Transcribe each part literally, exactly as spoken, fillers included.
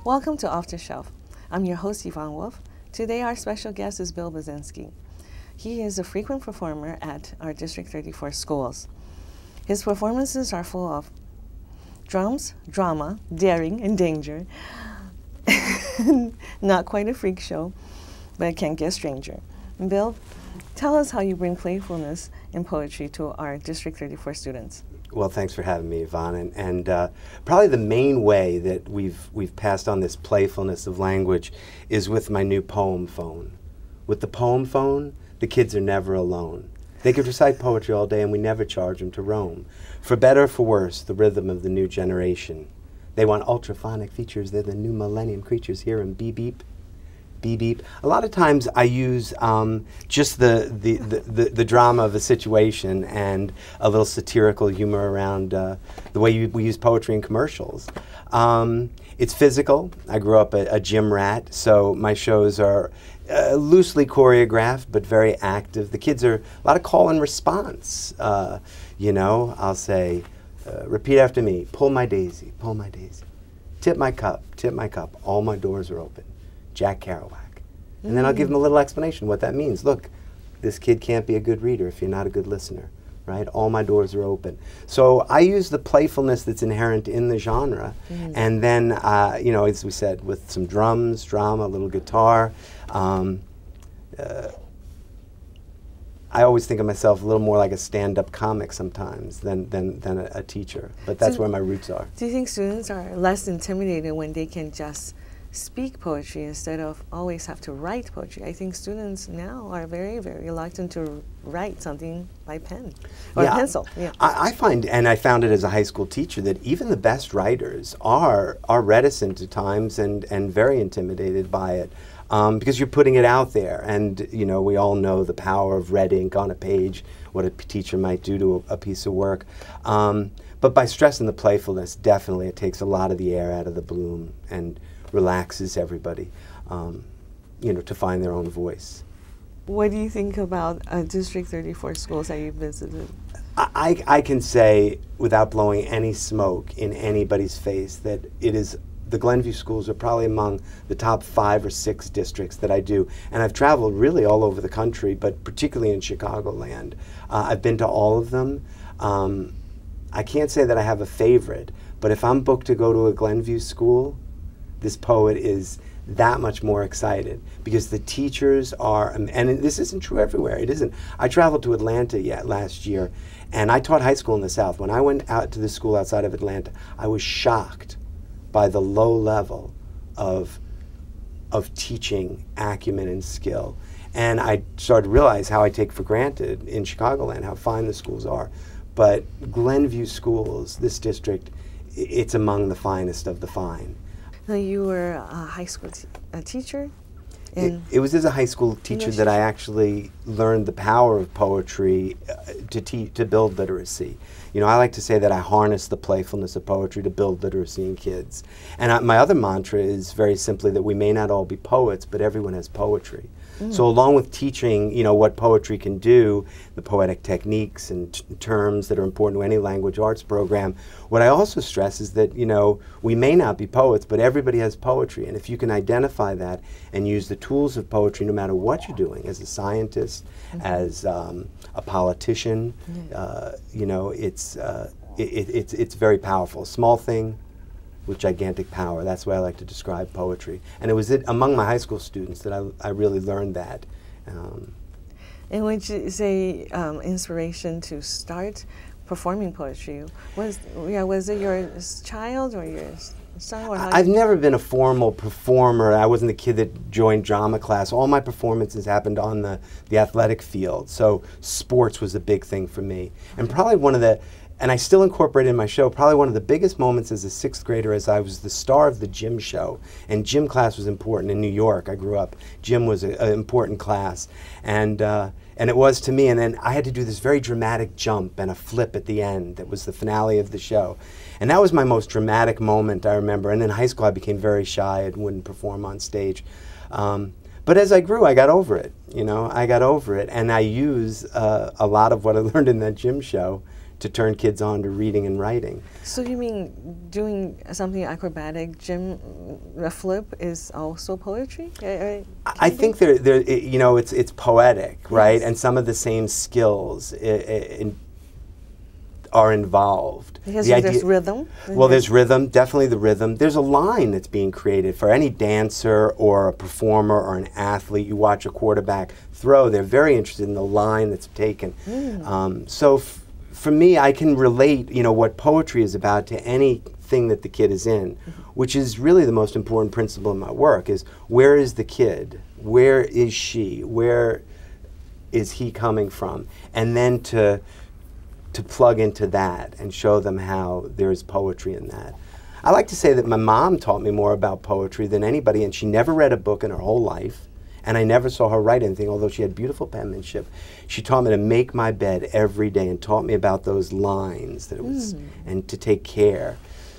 Welcome to Off the Shelf. I'm your host, Yvonne Wolf. Today our special guest is Bill Buczinsky. He is a frequent performer at our District thirty-four schools. His performances are full of drums, drama, daring, and danger. Not quite a freak show, but it can't get stranger. Bill, tell us how you bring playfulness in poetry to our District thirty-four students. Well, thanks for having me, Yvonne. And, and uh, probably the main way that we've, we've passed on this playfulness of language is with my new poem phone. With the poem phone, the kids are never alone. They could recite poetry all day and we never charge them to roam. For better or for worse, the rhythm of the new generation. They want ultraphonic features. They're the new millennium creatures. Hear 'em beep beep, beep beep. A lot of times I use um, just the, the, the, the, the drama of a situation and a little satirical humor around uh, the way you, we use poetry in commercials. Um, it's physical. I grew up a, a gym rat, so my shows are uh, loosely choreographed but very active. The kids are a lot of call and response. Uh, you know, I'll say, uh, repeat after me, pull my daisy, pull my daisy. Tip my cup, tip my cup, all my doors are open. Jack Kerouac. And mm. then I'll give them a little explanation what that means. Look, this kid can't be a good reader if you're not a good listener, right? All my doors are open. So I use the playfulness that's inherent in the genre, mm. and then, uh, you know, as we said, with some drums, drama, a little guitar. Um, uh, I always think of myself a little more like a stand-up comic sometimes than, than, than a, a teacher, but that's so where my roots are. Do you think students are less intimidated when they can just speak poetry instead of always have to write poetry? I think students now are very, very reluctant to write something by pen or yeah, pencil. Yeah. I, I find, and I found it as a high school teacher, that even the best writers are are reticent at times and and very intimidated by it. Um, because you're putting it out there, and you know we all know the power of red ink on a page, what a teacher might do to a, a piece of work. Um, but by stressing the playfulness, definitely it takes a lot of the air out of the balloon and relaxes everybody, um, you know, to find their own voice. What do you think about uh, District thirty-four schools that you visited? I, I can say, without blowing any smoke in anybody's face, that it is the Glenview schools are probably among the top five or six districts that I do. And I've traveled really all over the country, but particularly in Chicagoland. Uh, I've been to all of them. Um, I can't say that I have a favorite, but if I'm booked to go to a Glenview school, this poet is that much more excited because the teachers are, um, and this isn't true everywhere, it isn't. I traveled to Atlanta yet last year, and I taught high school in the South. When I went out to the school outside of Atlanta, I was shocked by the low level of, of teaching acumen and skill. And I started to realize how I take for granted in Chicagoland how fine the schools are. But Glenview schools, this district, it's among the finest of the fine. Now you were a high school t a teacher? It, it was as a high school teacher that I actually learned the power of poetry uh, to, te to build literacy. You know, I like to say that I harness the playfulness of poetry to build literacy in kids. And I, my other mantra is very simply that we may not all be poets, but everyone has poetry. Mm. So along with teaching, you know, what poetry can do, the poetic techniques and t terms that are important to any language arts program, what I also stress is that, you know, we may not be poets, but everybody has poetry. And if you can identify that and use the tools of poetry no matter what you're doing, as a scientist, mm-hmm. as um, a politician, mm-hmm. uh, you know, it's, uh, it, it, it's, it's very powerful. Small thing with gigantic power. That's the way I like to describe poetry. And it was it, among my high school students that I, I really learned that. Um, and would you say um, inspiration to start performing poetry? Was, yeah, was it your child or your son? Or I've never been a formal performer. I wasn't the kid that joined drama class. All my performances happened on the, the athletic field. So sports was a big thing for me. And probably one of the, and I still incorporate in my show, probably one of the biggest moments as a sixth grader as I was the star of the gym show. And gym class was important in New York. I grew up. Gym was an important class. And, uh, and it was to me. And then I had to do this very dramatic jump and a flip at the end that was the finale of the show. And that was my most dramatic moment, I remember. And in high school, I became very shy and wouldn't perform on stage. Um, but as I grew, I got over it. You know, I got over it. And I use uh, a lot of what I learned in that gym show to turn kids on to reading and writing. So you mean doing something acrobatic, gym, a flip is also poetry? I, I think they're, they're, it, you know, it's it's poetic, right? Yes. And some of the same skills i i are involved. Because the there's idea, rhythm. Well, there's rhythm, definitely the rhythm. There's a line that's being created for any dancer or a performer or an athlete. You watch a quarterback throw, they're very interested in the line that's taken. Mm. Um, so f for me, I can relate, you know, what poetry is about to anything that the kid is in, mm-hmm. which is really the most important principle in my work, is where is the kid? Where is she? Where is he coming from? And then to to plug into that and show them how there's poetry in that. I like to say that my mom taught me more about poetry than anybody, and she never read a book in her whole life, and I never saw her write anything, although she had beautiful penmanship. She taught me to make my bed every day and taught me about those lines that it was, mm. and to take care.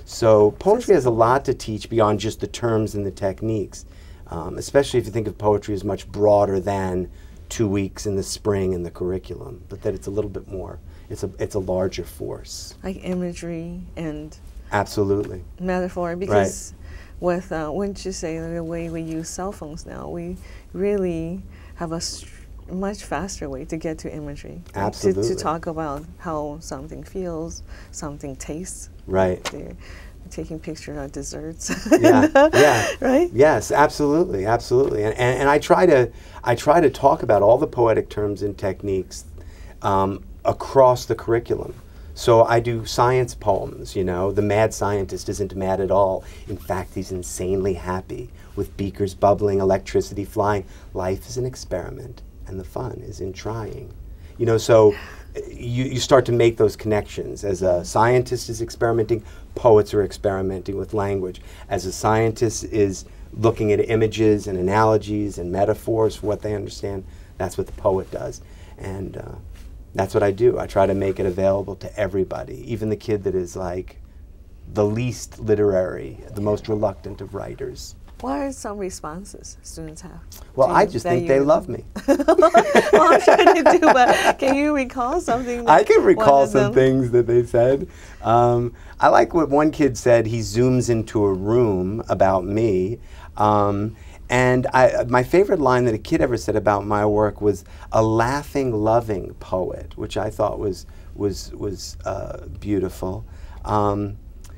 So poetry has a lot to teach beyond just the terms and the techniques, um, especially if you think of poetry as much broader than two weeks in the spring in the curriculum, but that it's a little bit more. It's a, it's a larger force. Like imagery and absolutely metaphor, because right. with, uh, wouldn't you say, the way we use cell phones now, we really have a much faster way to get to imagery. Absolutely. To, to talk about how something feels, something tastes. Right. They're taking pictures of desserts. Yeah, yeah. Right? Yes, absolutely, absolutely. And, and, and I try to, I try to talk about all the poetic terms and techniques um, across the curriculum. So I do science poems, you know. The mad scientist isn't mad at all. In fact, he's insanely happy, with beakers bubbling, electricity flying. Life is an experiment, and the fun is in trying. You know, so you, you start to make those connections. As a scientist is experimenting, poets are experimenting with language. As a scientist is looking at images and analogies and metaphors for what they understand, that's what the poet does. And uh, that's what I do. I try to make it available to everybody, even the kid that is like the least literary, the most reluctant of writers. What are some responses students have? Well, I just think they love me. Well, I'm trying to do, but can you recall something? I can recall some things that they said. Um, I like what one kid said. He zooms into a room about me. Um, And I, my favorite line that a kid ever said about my work was a laughing, loving poet, which I thought was was was uh, beautiful. Um,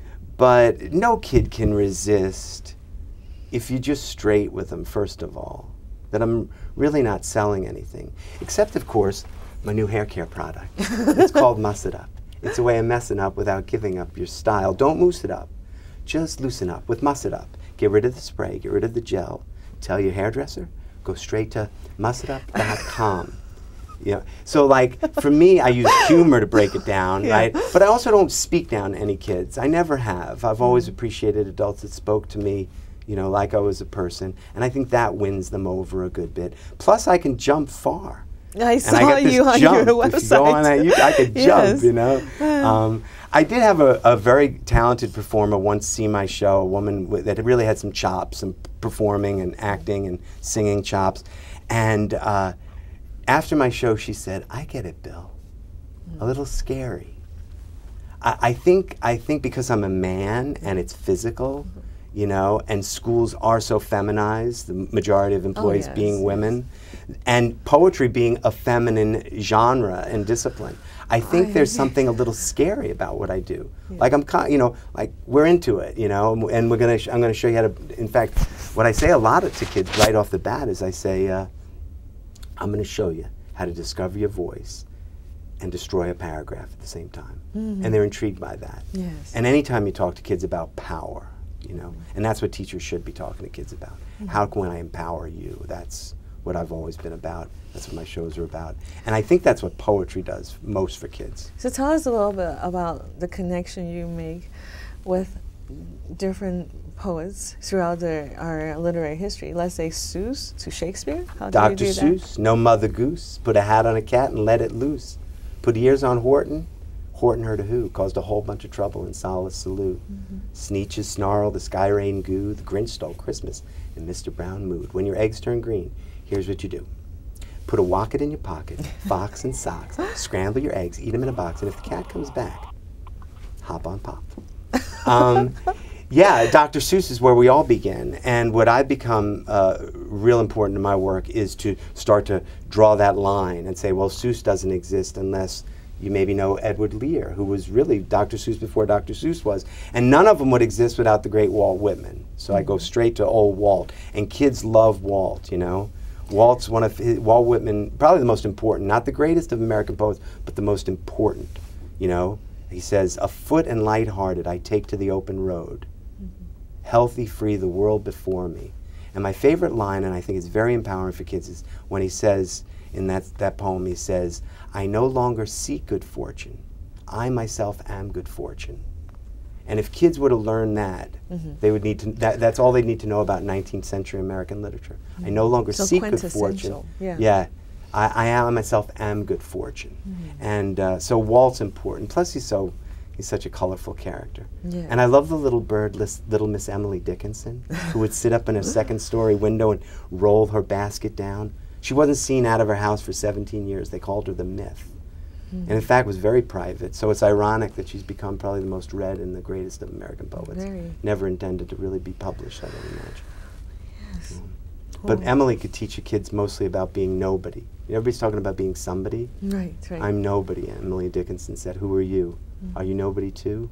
but no kid can resist if you're just straight with them, first of all, that I'm really not selling anything, except, of course, my new hair care product. It's called Muss It Up. It's a way of messing up without giving up your style. Don't mousse it up. Just loosen up with Muss It Up. Get rid of the spray, get rid of the gel. Tell your hairdresser, go straight to muss it up dot com. You know, so like for me, I use humor to break it down, yeah. right? But I also don't speak down to any kids. I never have. I've always appreciated adults that spoke to me, you know, like I was a person, and I think that wins them over a good bit. Plus, I can jump far. I and saw I got this you on jump. your website. If you go on that, you, I could Yes. jump, you know. Um, I did have a, a very talented performer once see my show, a woman w that really had some chops, some performing and acting and singing chops. And uh, after my show, she said, "I get it, Bill. Mm. A little scary. I, I think I think because I'm a man and it's physical, you know, and schools are so feminized, the majority of employees oh, yes, being yes. women, and poetry being a feminine genre and discipline. I think I there's something a little scary about what I do. Yeah. Like I'm, you know, like we're into it, you know, and we're gonna. Sh I'm gonna show you how to. In fact, what I say a lot to kids right off the bat is I say, uh, I'm gonna show you how to discover your voice and destroy a paragraph at the same time, mm-hmm. and they're intrigued by that. Yes. And anytime you talk to kids about power, you know, and that's what teachers should be talking to kids about. Mm-hmm. How can I empower you? That's what I've always been about. That's what my shows are about. And I think that's what poetry does most for kids. So tell us a little bit about the connection you make with different poets throughout the, our literary history. Let's say Seuss to Shakespeare. How do Doctor you do Seuss, that? no mother goose, put a hat on a cat and let it loose. Put ears on Horton, Horton heard a who, caused a whole bunch of trouble in Solace Salute. Mm-hmm. Sneetches snarl, the sky rain goo, the Grinch stole Christmas in Mister Brown mood. When your eggs turn green, here's what you do. put a wocket in your pocket, fox and socks, scramble your eggs, eat them in a box, and if the cat comes back, hop on Pop. Um, yeah, Doctor Seuss is where we all begin, and what I've become uh, real important in my work is to start to draw that line and say, well, Seuss doesn't exist unless you maybe know Edward Lear, who was really Doctor Seuss before Doctor Seuss was, and none of them would exist without the great Walt Whitman. So mm-hmm. I go straight to old Walt, and kids love Walt, you know. Walt's one of his, Walt Whitman, probably the most important, not the greatest of American poets, but the most important, you know. He says, afoot and lighthearted I take to the open road, mm-hmm. healthy, free, the world before me. And my favorite line, and I think it's very empowering for kids, is when he says, in that, that poem, he says, I no longer seek good fortune, I myself am good fortune. And if kids were to learn that, mm-hmm. they would need to, that, that's all they need to know about nineteenth century American literature. Mm-hmm. I no longer so seek good fortune. Yeah. yeah. I, I am, myself am good fortune. Mm-hmm. And uh, so Walt's important. Plus he's so, he's such a colorful character. Yeah. And I love the little bird, little Miss Emily Dickinson, who would sit up in her second story window and roll her basket down. She wasn't seen out of her house for seventeen years. They called her the Myth. Mm-hmm. And in fact was very private. So it's ironic that she's become probably the most read and the greatest of American poets. Very. Never intended to really be published, I don't imagine. Yes. Mm. But Emily could teach your kids mostly about being nobody. Everybody's talking about being somebody. Right, right. I'm nobody, Emily Dickinson said. Who are you? Mm-hmm. Are you nobody too?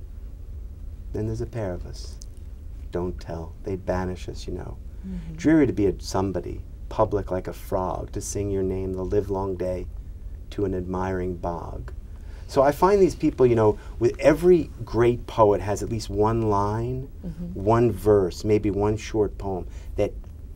Then there's a pair of us. Don't tell. They'd banish us, you know. Mm-hmm. Dreary to be a somebody, public like a frog, to sing your name the livelong day to an admiring bog. So I find these people, you know, with every great poet has at least one line, mm-hmm. one verse, maybe one short poem that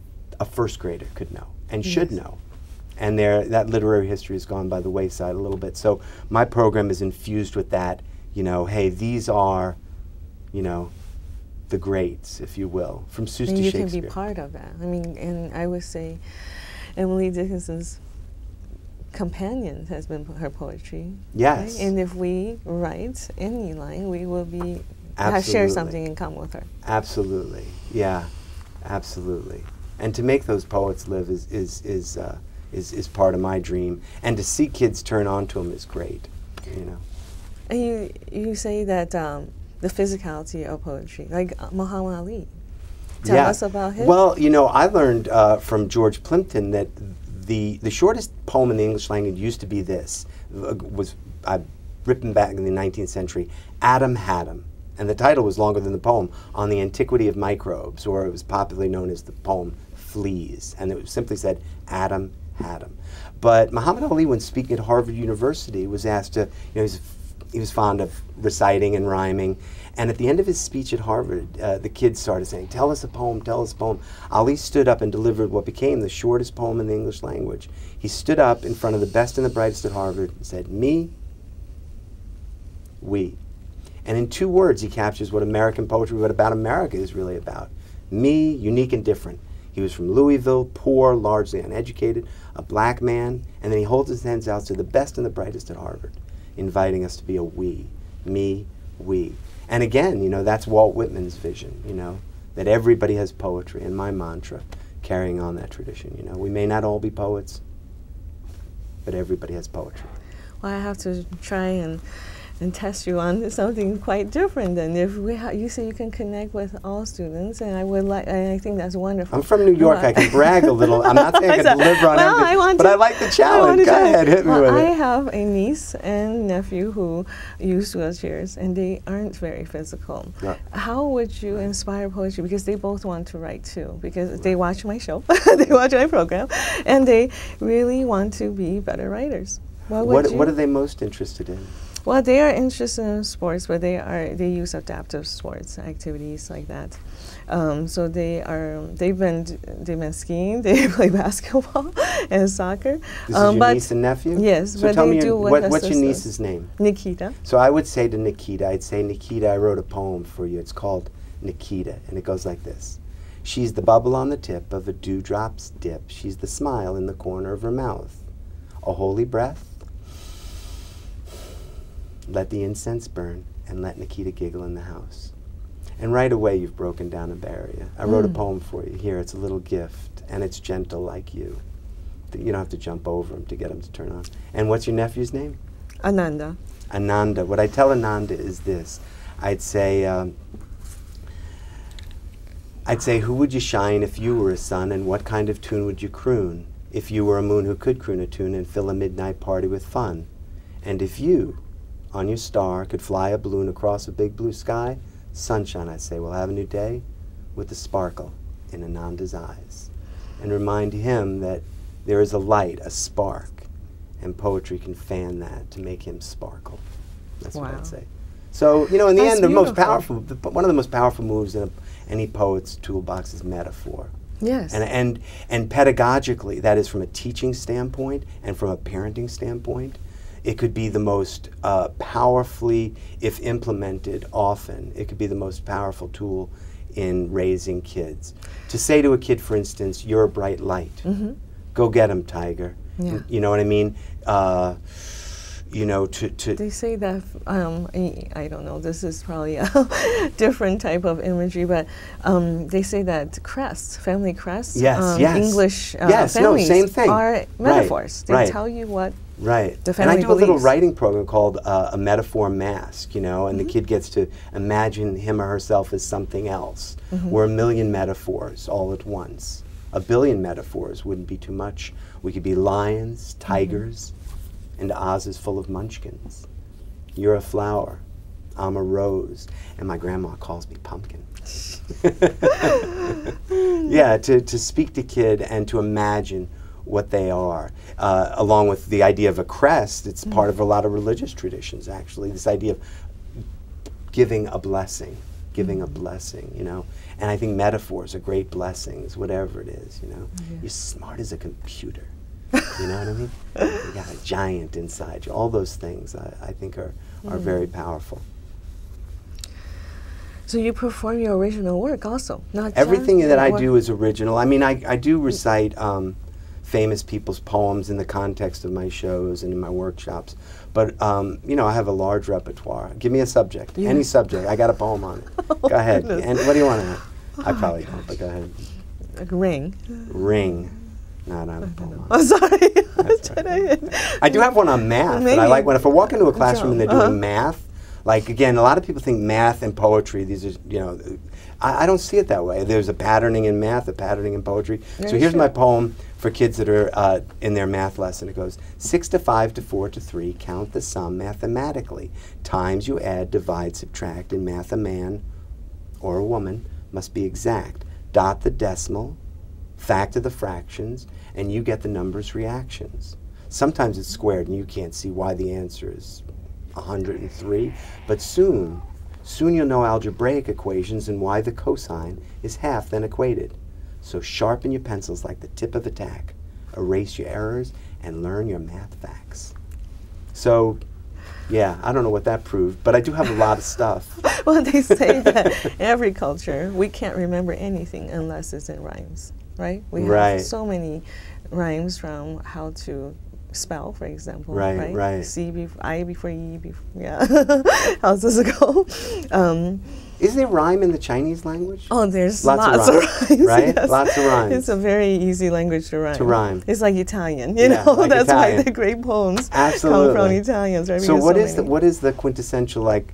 a first grader could know and yes. should know. And there, that literary history has gone by the wayside a little bit. So my program is infused with that, you know, hey, these are, you know, the greats, if you will, from Seuss and to you Shakespeare. You can be part of that. I mean, and I would say Emily Dickinson's companion has been her poetry. Yes. Right? And if we write any line, we will be Absolutely. have share something in common with her. Absolutely. Yeah. Absolutely. And to make those poets live is is is uh, is is part of my dream. And to see kids turn on to them is great. You know. And you you say that um, the physicality of poetry, like uh, Muhammad Ali. Tell yeah. us about him. Well, you know, I learned uh, from George Plimpton that the the shortest poem in the English language used to be this. Uh, was uh, written back in the nineteenth century. Adam had 'em. And the title was longer than the poem, On the Antiquity of Microbes, or it was popularly known as the poem Fleas. And it simply said, Adam had 'em. But Muhammad Ali, when speaking at Harvard University, was asked to, you know, he was, he was fond of reciting and rhyming. And at the end of his speech at Harvard, uh, the kids started saying, tell us a poem, tell us a poem. Ali stood up and delivered what became the shortest poem in the English language. He stood up in front of the best and the brightest at Harvard and said, me, we. And in two words, he captures what American poetry, what about America is really about. Me, unique and different. He was from Louisville, poor, largely uneducated, a black man, and then he holds his hands out to the best and the brightest at Harvard, inviting us to be a we. Me, we. And again, you know, that's Walt Whitman's vision, you know, that everybody has poetry, and my mantra, carrying on that tradition, you know. We may not all be poets, but everybody has poetry. Well, I have to try and and test you on something quite different. And if we ha you say you can connect with all students, and I would like, and I think that's wonderful. I'm from New York. I can brag a little. I'm not saying I can deliver on well, everything, I want but to, I like the challenge. Go ahead, hit me well, with I it. I have a niece and nephew who use wheelchairs, and they aren't very physical. Right. How would you inspire poetry? Because they both want to write too, because right. they watch my show, they watch my program, and they really want to be better writers. What, what, what are they most interested in? Well, they are interested in sports, but they are they use adaptive sports activities like that. Um, so they are they've been they've been skiing, they play basketball and soccer. This um, is your but niece and nephew? Yes, so but tell they me do your, what, what what's your niece's name? Nikita. So I would say to Nikita, I'd say, Nikita, I wrote a poem for you. It's called Nikita, and it goes like this. She's the bubble on the tip of a dewdrop's dip. She's the smile in the corner of her mouth. A holy breath. Let the incense burn, and let Nikita giggle in the house. And right away you've broken down a barrier. I wrote mm. a poem for you. Here, it's a little gift, and it's gentle like you. You don't have to jump over them to get them to turn on. And what's your nephew's name? Ananda. Ananda. What I tell Ananda is this. I'd say, um, I'd say, who would you shine if you were a sun, and what kind of tune would you croon if you were a moon who could croon a tune and fill a midnight party with fun? And if you, on your star, could fly a balloon across a big blue sky, sunshine, I say, we'll have a new day with the sparkle in Ananda's eyes. And remind him that there is a light, a spark, and poetry can fan that to make him sparkle. That's wow. what I'd say. So, you know, in the That's end, the beautiful. most powerful, the, one of the most powerful moves in a, any poet's toolbox is metaphor. Yes. And, and, and pedagogically, that is from a teaching standpoint and from a parenting standpoint, it could be the most uh, powerfully, if implemented often, it could be the most powerful tool in raising kids. To say to a kid, for instance, you're a bright light. Mm-hmm. Go get him, tiger. Yeah. You know what I mean? Uh, you know, to, to They say that, um, I, I don't know, this is probably a different type of imagery, but um, they say that crests, family crests, yes, um, yes. English uh, yes, families no, same thing. are metaphors. Right, They right. tell you what Right. the family And I do believes. a little writing program called uh, A Metaphor Mask, you know, and Mm-hmm. the kid gets to imagine him or herself as something else. Mm-hmm. We're a million metaphors all at once. A billion metaphors wouldn't be too much. We could be lions, tigers, mm-hmm. and Oz is full of munchkins. You're a flower, I'm a rose, and my grandma calls me pumpkin. Yeah, to, to speak to kid and to imagine what they are, uh, along with the idea of a crest. It's mm. part of a lot of religious traditions, actually, this idea of giving a blessing, giving mm. a blessing, you know. And I think metaphors are great blessings, whatever it is, you know. Yeah. You're smart as a computer, you know what I mean? You got a giant inside you. All those things, I, I think, are, are mm. very powerful. So you perform your original work also, not everything just that I do is original. I mean, I, I do recite um, famous people's poems in the context of my shows and in my workshops. But, um, you know, I have a large repertoire. Give me a subject, yeah. any subject. I got a poem on it. Oh, go ahead. Goodness. And what do you want to have? I probably don't, but go ahead. Like ring. Ring. No, I don't have a poem on I'm sorry. Right. I do have one on math. But I like when if I walk into a classroom and they're doing uh-huh. math, like, again, a lot of people think math and poetry, these are, you know, I, I don't see it that way. There's a patterning in math, a patterning in poetry. Very so here's true. my poem for kids that are uh, in their math lesson. It goes, six to five to four to three, count the sum mathematically. Times you add, divide, subtract. In math, a man or a woman must be exact. Dot the decimal, factor the fractions, and you get the number's reactions. Sometimes it's squared and you can't see why the answer is one hundred three, but soon, soon you'll know algebraic equations and why the cosine is half then equated. So sharpen your pencils like the tip of a tack, erase your errors, and learn your math facts. So, yeah, I don't know what that proved, but I do have a lot of stuff. Well, they say that in every culture, we can't remember anything unless it's in rhymes, right? We have right. so many rhymes from how to spell, for example. Right, right. right. C before I before E before. Yeah. How's this go? Um, Is there rhyme in the Chinese language? oh, there's lots, lots of rhymes, of rhymes. right? Yes. Lots of rhymes. It's a very easy language to rhyme. To rhyme. It's like Italian, you yeah, know. like That's Italian. why the great poems Absolutely. come from Italians, right? So Because what so is the many. what is the quintessential like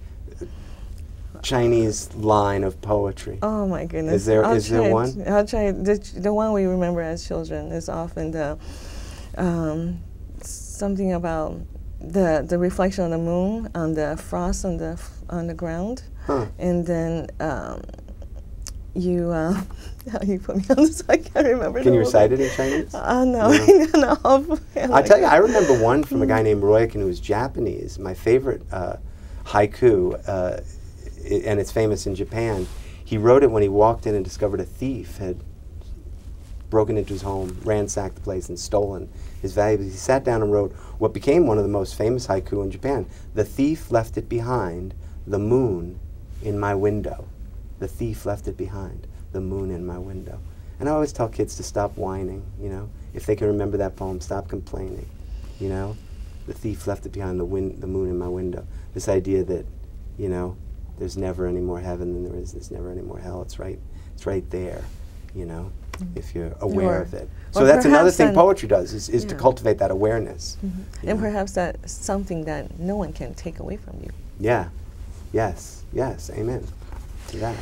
Chinese line of poetry? Oh my goodness! Is there I'll is there try one? It. I'll try it. the the one we remember as children is often the um, something about the the reflection of the moon on the frost on the f on the ground, Huh. and then um, you uh, you put me on this. I can't remember. Can the you whole recite thing. it in Chinese? Uh, no, No. no. I'll tell you, I remember one from a guy named Royakin who was Japanese. My favorite uh, haiku, uh, I and it's famous in Japan. He wrote it when he walked in and discovered a thief had broken into his home, ransacked the place, and stolen his valuables. He sat down and wrote what became one of the most famous haiku in Japan. The thief left it behind, the moon in my window. The thief left it behind, the moon in my window. And I always tell kids to stop whining, you know. If they can remember that poem, stop complaining, you know. The thief left it behind, the, win the moon in my window. This idea that, you know, there's never any more heaven than there is, there's never any more hell. It's right, it's right there, you know. if you're aware Or- of it. or So that's another perhaps thing then- poetry does, is, is to Yeah. cultivate that awareness. Mhm. you And know. perhaps that's something that no one can take away from you. Yeah. Yes. Yes. Amen to that.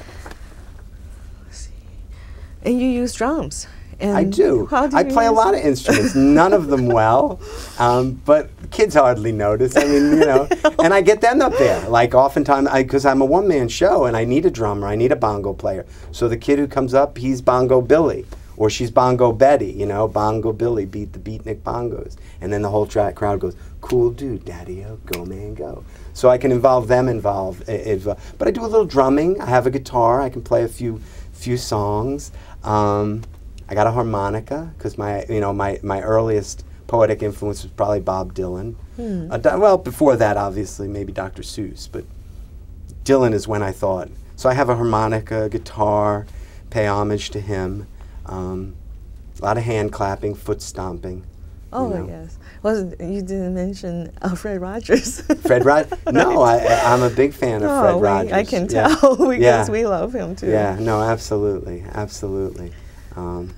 And you use drums. And I do. How do I you play a use lot them? of instruments, none of them well, um, but kids hardly notice. I mean, you know, and I get them up there. Like oftentimes, because I'm a one-man show and I need a drummer, I need a bongo player. So the kid who comes up, he's Bongo Billy, or she's Bongo Betty, you know, Bongo Billy beat the beatnik bongos. And then the whole tra- crowd goes, cool dude, daddy-o, go man, go. So I can involve them involved. Uh, but I do a little drumming. I have a guitar. I can play a few few songs. Um, I got a harmonica because my, you know, my, my earliest poetic influence was probably Bob Dylan. Hmm. Uh, di- well, before that, obviously, maybe Doctor Seuss, but Dylan is when I thought. So I have a harmonica, guitar, pay homage to him. Um, a lot of hand clapping, foot stomping. Oh, you know. yes. Well, you didn't mention uh, Fred Rogers. Fred Rogers? No, I, I- I'm a big fan of Oh, Fred we- Rogers. I can Yeah. tell because Yeah. we love him too. Yeah, no, absolutely, absolutely. Um,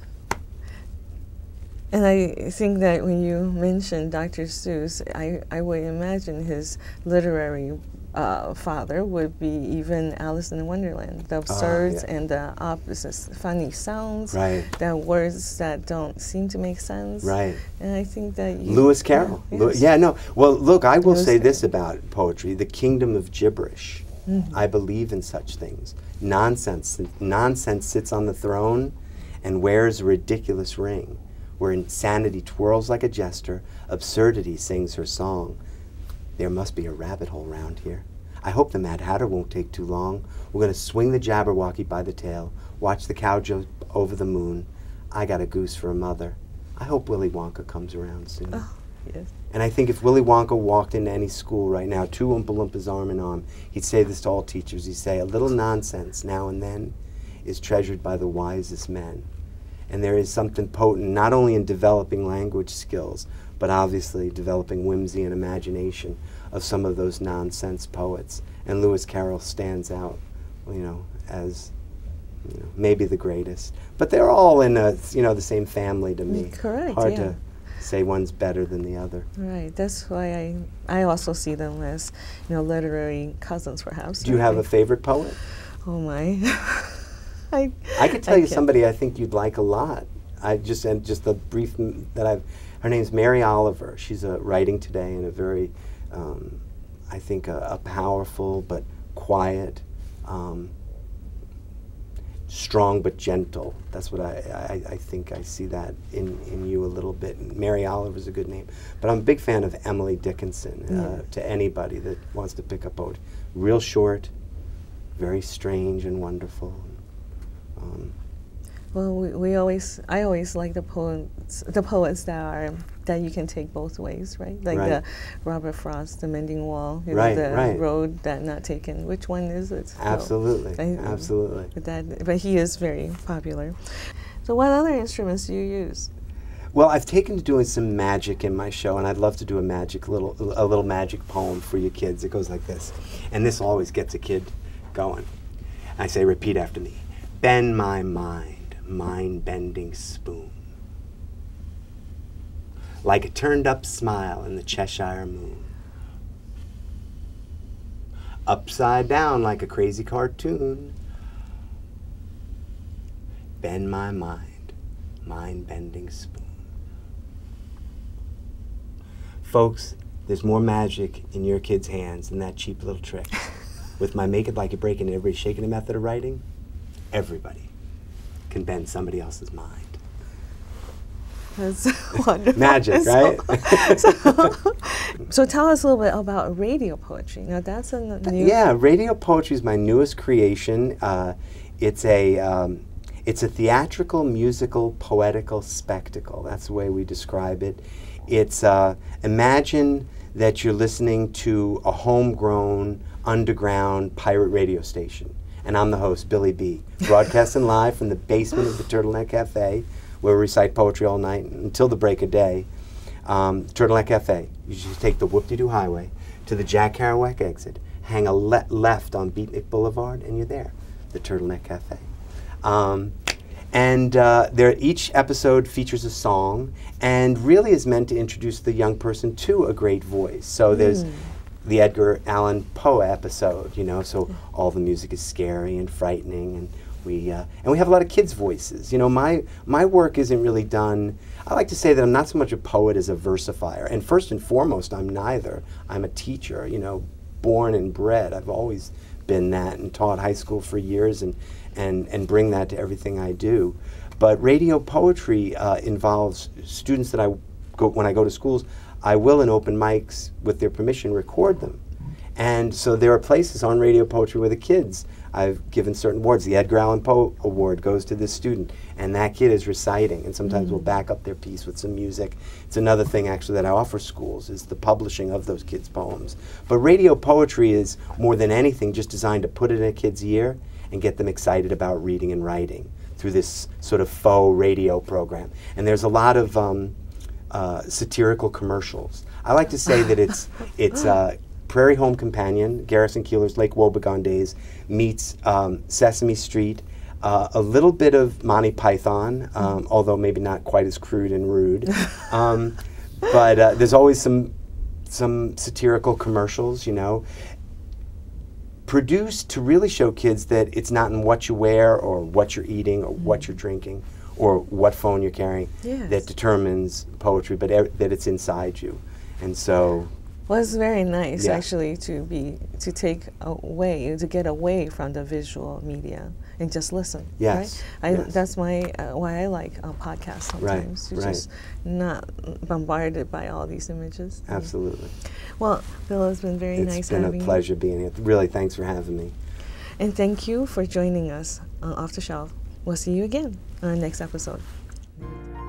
And I think that when you mentioned Doctor Seuss, I, I would imagine his literary uh, father would be even Alice in Wonderland. The absurds Ah, yeah. and the opposites, funny sounds, Right. the words that don't seem to make sense. Right. And I think that you, Lewis Carroll. Yeah, Lew- yes. yeah, no. Well, look, I will Lewis say Carroll. this about poetry: the kingdom of gibberish. Mhm. I believe in such things. Nonsense. Nonsense sits on the throne and wears a ridiculous ring, where insanity twirls like a jester, absurdity sings her song. There must be a rabbit hole round here. I hope the Mad Hatter won't take too long. We're going to swing the Jabberwocky by the tail, watch the cow jump over the moon. I got a goose for a mother. I hope Willy Wonka comes around soon. Oh, yes. And I think if Willy Wonka walked into any school right now, two Oompa Loompas arm in arm, he'd say this to all teachers. He'd say, a little nonsense now and then is treasured by the wisest men. And there is something potent not only in developing language skills, but obviously developing whimsy and imagination of some of those nonsense poets. And Lewis Carroll stands out, you know, as you know, maybe the greatest. But they're all in a, you know, the same family to me. Correct, Hard yeah. to say one's better than the other. Right. That's why I I also see them as, you know, literary cousins, perhaps. Do you have a think- favorite poet? Oh my. I I could tell I you can't- somebody I think you'd like a lot. I just and just the brief m- that I've. Her name's Mary Oliver. She's uh, writing today in a very, um, I think, a, a powerful but quiet, um, strong but gentle. That's what I, I I think I see that in in you a little bit. And Mary Oliver's a good name, but I'm a big fan of Emily Dickinson. Uh, Yeah. To anybody that wants to pick up poetry, real short, very strange and wonderful. Um, Well, we, we always, I always like the poets, the poets that are that you can take both ways, right? Like Right. the Robert Frost, The Mending Wall, you know, Right, the right. Road That Not Taken. Which one is it? So, Absolutely, I- absolutely. But that, but he is very popular. So, what other instruments do you use? Well, I've taken to doing some magic in my show, and I'd love to do a magic little a little magic poem for you kids. It goes like this, and this always gets a kid going. I say, repeat after me. Bend my mind, mind-bending spoon, like a turned-up smile in the Cheshire moon. Upside down like a crazy cartoon. Bend my mind, mind-bending spoon. Folks, there's more magic in your kids' hands than that cheap little trick. With my make it like you're breaking it, everybody shaking it method of writing, everybody can bend somebody else's mind. That's wonderful. Magic, So- right? So, so tell us a little bit about radio poetry. Now that's a n- new. Yeah, radio poetry is my newest creation. Uh, it's a um, it's a theatrical, musical, poetical spectacle. That's the way we describe it. It's uh, imagine that you're listening to a homegrown, underground pirate radio station, and I'm the host, Billy B, broadcasting live from the basement of the Turtleneck Cafe, where we recite poetry all night until the break of day. Um, Turtleneck Cafe. You just take the Whoop-de-Doo Highway to the Jack Kerouac exit, hang a le left on Beatnik Boulevard, and you're there, the Turtleneck Cafe. Um, And uh, there, each episode features a song and really is meant to introduce the young person to a great voice. So there's Mm. the Edgar Allan Poe episode, you know, so all the music is scary and frightening, and we uh, and we have a lot of kids' voices. You know, my my work isn't really done. I like to say that I'm not so much a poet as a versifier, and first and foremost, I'm neither. I'm a teacher, you know, born and bred. I've always been that, and taught high school for years, and and and bring that to everything I do. But radio poetry uh, involves students that I go when I go to schools. I will, in open mics, with their permission, record them. And so there are places on radio poetry where the kids, I've given certain awards. The Edgar Allan Poe Award goes to this student, and that kid is reciting, and sometimes Mm-hmm. we'll back up their piece with some music. It's another thing, actually, that I offer schools, is the publishing of those kids' poems. But radio poetry is, more than anything, just designed to put it in a kid's ear and get them excited about reading and writing through this sort of faux radio program. And there's a lot of um, Uh, satirical commercials. I like to say that it's it's uh, Prairie Home Companion, Garrison Keillor's Lake Wobegon Days, meets um, Sesame Street, uh, a little bit of Monty Python, um, although maybe not quite as crude and rude. Um, but uh, there's always some some satirical commercials, you know, produced to really show kids that it's not in what you wear or what you're eating or what you're drinking or what phone you're carrying Yes. that determines poetry, but ev that it's inside you. And so, Well, it's very nice Yeah. actually to be to take away to get away from the visual media and just listen. Yes, Right? I, yes. That's my uh, why I like uh, podcasts sometimes. To right. just not bombarded by all these images. Mm. absolutely. Well, Bill, it's been very It's nice been having a you. pleasure being here. Really, thanks for having me. And thank you for joining us on Off the Shelf. We'll see you again on our next episode.